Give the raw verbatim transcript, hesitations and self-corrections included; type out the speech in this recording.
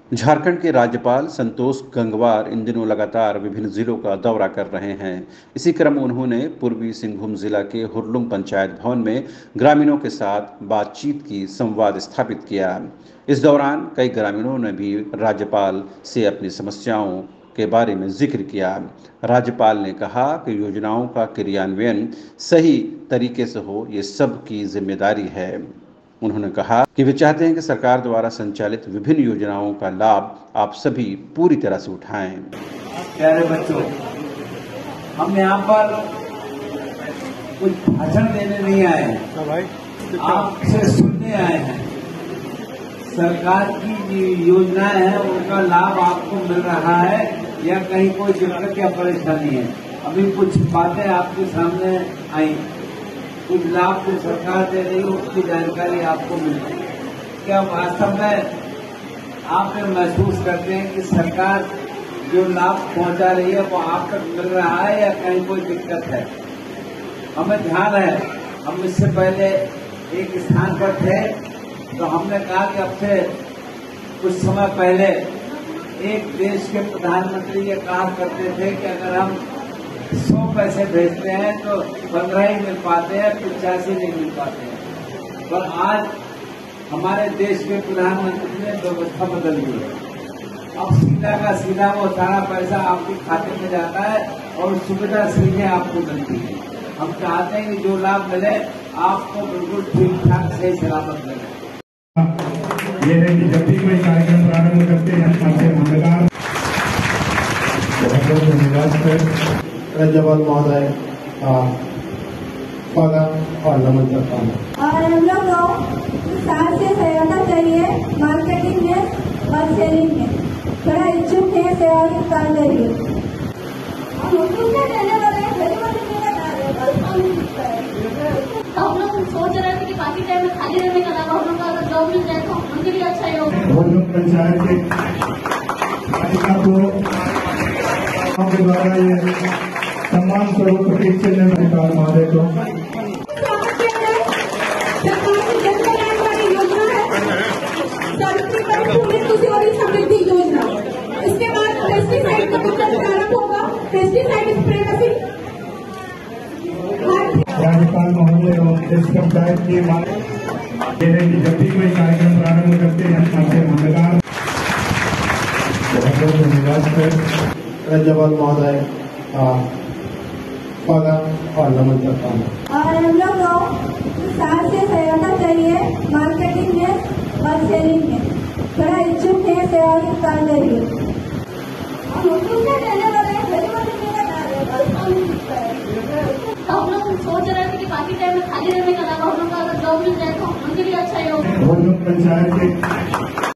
झारखंड के राज्यपाल संतोष गंगवार इन दिनों लगातार विभिन्न जिलों का दौरा कर रहे हैं। इसी क्रम में उन्होंने पूर्वी सिंहभूम जिला के हुरलुंग पंचायत भवन में ग्रामीणों के साथ बातचीत की संवाद स्थापित किया। इस दौरान कई ग्रामीणों ने भी राज्यपाल से अपनी समस्याओं के बारे में जिक्र किया। राज्यपाल ने कहा कि योजनाओं का क्रियान्वयन सही तरीके से हो, ये सबकी जिम्मेदारी है। उन्होंने कहा कि वे चाहते हैं कि सरकार द्वारा संचालित विभिन्न योजनाओं का लाभ आप सभी पूरी तरह से उठाएं। प्यारे बच्चों, हम यहाँ पर कुछ भाषण देने नहीं आए हैं, आपसे सुनने आए हैं। सरकार की जो योजनाएं हैं उनका लाभ आपको मिल रहा है या कहीं कोई दिक्कत या परेशानी है? अभी कुछ बातें आपके सामने आई, कुछ लाभ जो सरकार दे रही है उसकी जानकारी आपको मिल रही है। क्या वास्तव में आप महसूस करते हैं कि सरकार जो लाभ पहुंचा रही है वो आप तक मिल रहा है या कहीं कोई दिक्कत है? हमें ध्यान है, हम इससे पहले एक स्थान पर थे तो हमने कहा कि अब से कुछ समय पहले एक देश के प्रधानमंत्री ये कहा करते थे कि अगर हम सौ पैसे भेजते हैं तो पंद्रह ही मिल पाते हैं, पिचासी नहीं मिल पाते हैं। पर आज हमारे देश के प्रधानमंत्री ने व्यवस्था बदल दी है। अब सीधा का सीधा वो सारा पैसा आपके खाते में जाता है और सुविधा सीधे आपको मिलती है। हम चाहते हैं कि जो लाभ मिले आपको बिल्कुल ठीक ठाक सही सलामत मिले। ये है कि जब भी कोई कार्यक्रम प्रारंभ करते हैं हमसे मंगलवार बहुत बहुत धन्यवाद राज्यपाल महोदय स्वागत और नमन करता हूँ। और हम लोग को साथ से सहायता चाहिए मार्केटिंग में और सेलिंग में, थोड़ा इच्छुक है सेवा के काम करिए। हम लोग सोच रहे थे कि बाकी टाइम में खाली रहने का अलावा हम लोग का अगर जॉब मिल जाए तो उनके लिए अच्छा ही होगा। हुरलुंग पंचायत के पालिका को आपके द्वारा ये सम्मान स्वरूप प्रतीक्षे ने राज्यपाल महोदय को समृद्धि योजना, इसके बाद पेस्टिसाइड का वितरण प्रारंभ होगा। पेस्टिसाइड स्प्रे मशीन राज्यपाल महोदय और इस पंचायत की मांग ये है कि जब भी कोई कार्यक्रम प्रारंभ करते हैं हमसे मंगलवार बहुत बहुत धन्यवाद राज्यपाल महोदय स्वागत और नमन करता हूँ। और हम लोग को साथ से सहायता चाहिए मार्केटिंग में और सेलिंग में, थोड़ा इच्छुक है सेवा के काम करिए। हम लोग सोच रहे थे कि बाकी टाइम में खाली रहने का अलावा हम लोग का अगर जॉब मिल जाए तो उनके लिए अच्छा ही होगा। हुरलुंग पंचायत के